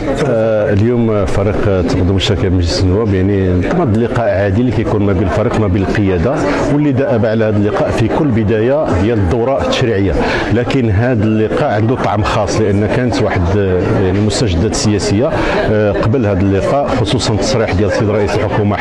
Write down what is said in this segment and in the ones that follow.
اليوم فريق تقدم الشركه بمجلس النواب يعني طبعا اللقاء عادي اللي كيكون ما بين الفريق ما بين القياده، واللي دأب على هذا اللقاء في كل بدايه ديال الدوره التشريعيه. لكن هذا اللقاء عنده طعم خاص لان كانت واحد يعني مستجدات سياسيه قبل هذا اللقاء، خصوصا التصريح ديال السيد رئيس الحكومه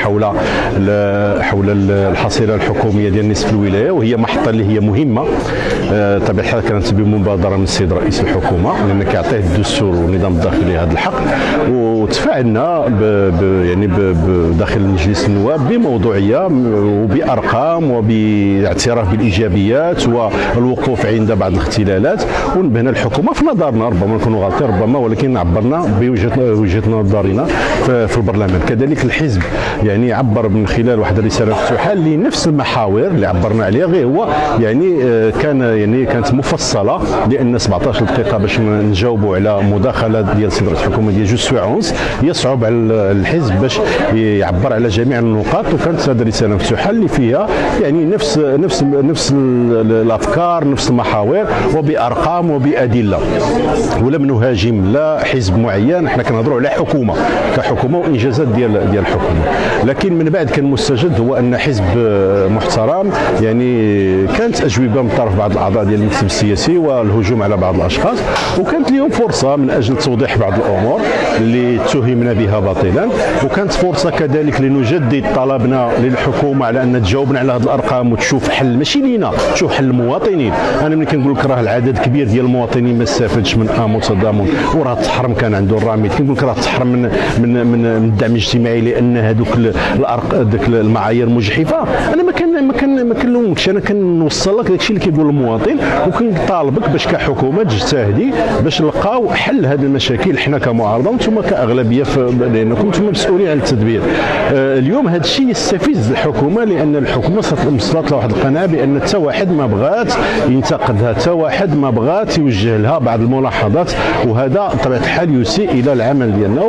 حول الحصيله الحكوميه ديال نصف الولايه، وهي محطه اللي هي مهمه طبيعه الحال كانت بمبادره من السيد رئيس الحكومه لان كيعطيه الدستور والنظام الداخلي هذا الحق. وتفاعلنا يعني داخل مجلس النواب بموضوعيه وبارقام وباعتراف بالايجابيات والوقوف عند بعض الاختلالات، ونبهنا الحكومه في نظرنا، ربما نكونوا غالطين ربما، ولكن عبرنا بوجهه نظرنا في البرلمان. كذلك الحزب يعني عبر من خلال واحد الرساله مفتوحه لنفس المحاور اللي عبرنا عليها، غير هو يعني كانت مفصله لان 17 دقيقه باش نجاوبوا على مداخلات ديال السيد رئيس الحكومه ديال جوج سوايع ونص يصعب على الحزب باش يعبر على جميع النقاط. وكانت هذه الرساله مفتوحه اللي فيها يعني نفس الافكار، نفس المحاور، وبارقام وبادله. ولم نهاجم لا حزب معين، احنا كنهضروا على حكومه كحكومه وانجازات ديال الحكومه. لكن من بعد كان مستجد هو ان حزب محترم يعني كانت اجوبه من طرف بعض الاعضاء ديال المكتب السياسي والهجوم على بعض الاشخاص، وكانت اليوم فرصه من اجل توضيح بعض الامور اللي اتهمنا بها باطلا، وكانت فرصه كذلك لنجدد طلبنا للحكومه على ان تجاوبنا على هذه الارقام وتشوف حل، ماشي لينا، تشوف حل المواطنين. انا ملي كنقول لك راه العدد كبير ديال المواطنين ما استفادش من تضامن، وراه تحرم كان عنده الرامد، كنقول لك راه تحرم من الدعم الاجتماعي لان هذوك ديك المعايير مجحفه. انا ما كنلومكش، انا كنوصل لك داكشي اللي كيقول المواطن، وكنطالبك باش كحكومه تجتهدي باش نلقاو حل هذه المشاكل حنا كمعارضه وانتم كاغلبيه، لانكم انتم مسؤولين على التدبير. اليوم هذا الشيء يستفز الحكومه لان الحكومه وصلت لواحد القناعه بان حتى واحد ما بغات ينتقدها، حتى واحد ما بغات يوجه لها بعض الملاحظات، وهذا بطبيعه الحال يسيء الى العمل ديالنا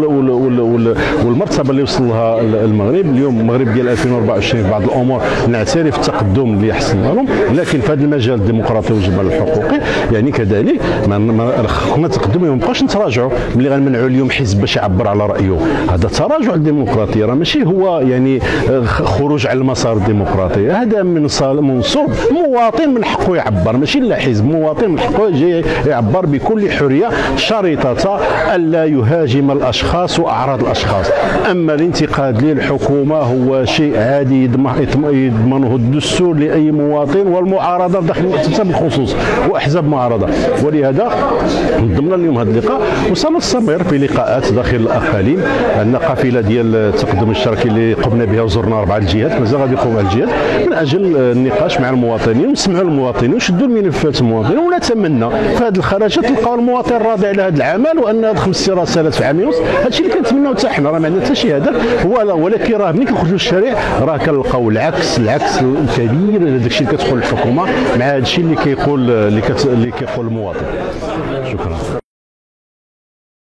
والمرتبه اللي وصل لها المغرب. اليوم المغرب ديال 2024 في بعض الامور نعترف التقدم اللي حصلنا لهم، لكن في هذا المجال الديمقراطي والجبل الحقوقي يعني كذلك خصنا تقدم، ما نبقاوش نتراجعوا. ملي غنمنعوا اليوم حزب باش يعبر على رايه، هذا تراجع الديمقراطيه، راه ماشي هو يعني خروج على المسار الديمقراطي. هذا من منصوب مواطن من حقه يعبر، ماشي لا حزب، مواطن من حقه يجي يعبر بكل حريه، شريطه الا يهاجم الاشخاص واعراض الاشخاص. اما الانتقاد للحكومه هو شيء عادي يضمنه الدستور لاي مواطن، والمعارضه داخل المؤسسه بالخصوص واحزاب معارضه. ولهذا ضمن اليوم هذا اللقاء وسنستمر في لقاءات داخل الاقاليم. عندنا قافله ديال التقدم الشركي اللي قمنا بها وزرنا 4 الجهات، مازال غادي يقوم على الجهات من اجل النقاش مع المواطنين ونسمعوا المواطنين ونشدوا الملفات المواطنين. ونتمنى في هذه الخرجات تلقاو المواطن راضي على هذا العمل، وان هذه 5 رسالات في عام ونص هذا الشيء اللي كنتمناو حتى حنا، راه ما عندنا حتى شي هدف. ولكن راه ملي كنخرجوا للشارع راه كنلقاو العكس الكبير لهذاك الشيء اللي كتقول الحكومه مع هذا الشيء اللي كيقول المواطن. شكرا.